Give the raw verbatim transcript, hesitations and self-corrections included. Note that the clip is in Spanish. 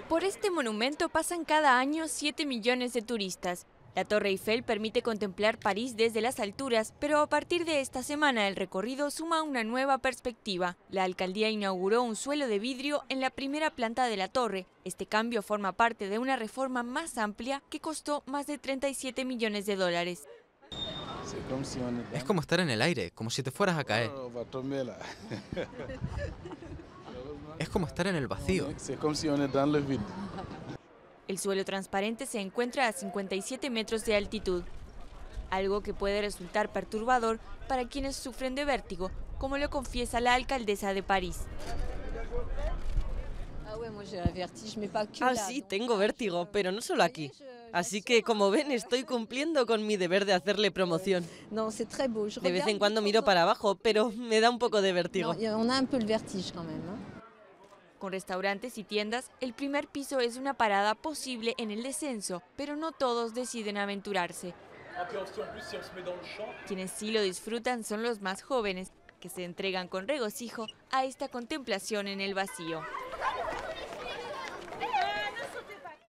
Por este monumento pasan cada año siete millones de turistas. La Torre Eiffel permite contemplar París desde las alturas, pero a partir de esta semana el recorrido suma una nueva perspectiva. La alcaldía inauguró un suelo de vidrio en la primera planta de la torre. Este cambio forma parte de una reforma más amplia que costó más de treinta y siete millones de dólares. Es como estar en el aire, como si te fueras a caer. Es como estar en el vacío. El suelo transparente se encuentra a cincuenta y siete metros de altitud, algo que puede resultar perturbador para quienes sufren de vértigo, como lo confiesa la alcaldesa de París. Ah, sí, tengo vértigo, pero no solo aquí. Así que, como ven, estoy cumpliendo con mi deber de hacerle promoción. De vez en cuando miro para abajo, pero me da un poco de vértigo. Con restaurantes y tiendas, el primer piso es una parada posible en el descenso, pero no todos deciden aventurarse. Quienes sí lo disfrutan son los más jóvenes, que se entregan con regocijo a esta contemplación en el vacío.